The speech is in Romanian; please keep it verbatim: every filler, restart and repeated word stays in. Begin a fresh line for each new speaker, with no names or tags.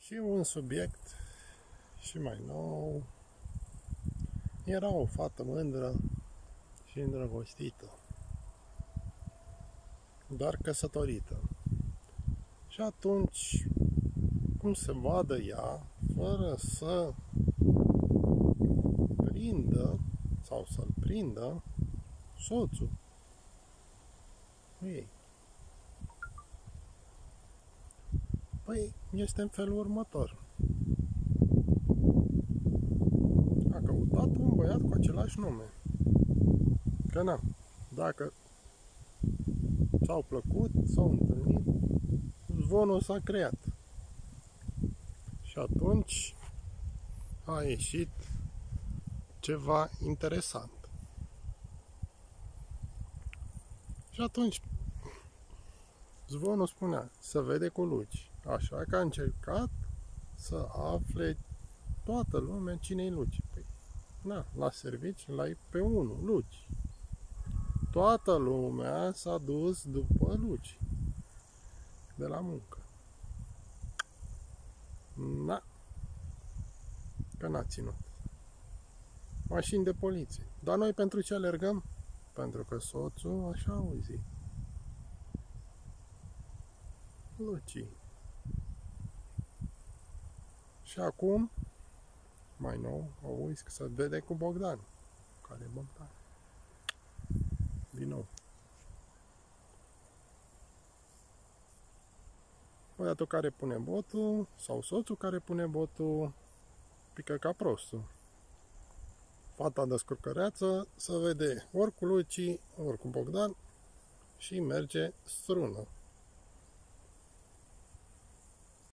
Și un subiect și mai nou. Era o fată mândră și îndrăgostită, dar căsătorită. Și atunci, cum se vadă ea, fără să prindă sau să-l prindă soțul ei. Păi, este în felul următor. A căutat un băiat cu același nume. Că na, dacă s-au plăcut, s-au întâlnit, zvonul s-a creat. Și atunci a ieșit ceva interesant. Și atunci zvonul spunea, se vede cu Luci. Așa că a încercat să afle toată lumea cine-i Luci. Păi, na, la servici l-ai pe unul, Luci. Toată lumea s-a dus după Luci de la muncă. Na, că n-a ținut. Mașini de poliție. Dar noi pentru ce alergăm? Pentru că soțul așa auzi. Luci. Și acum, mai nou, auzi că se vede cu Bogdan. Care e Bogdan? Din nou. Băiatul care pune botul, sau soțul care pune botul, pică ca prostul. Fata de scurcăreață se vede ori cu Luci, ori cu Bogdan și merge strună.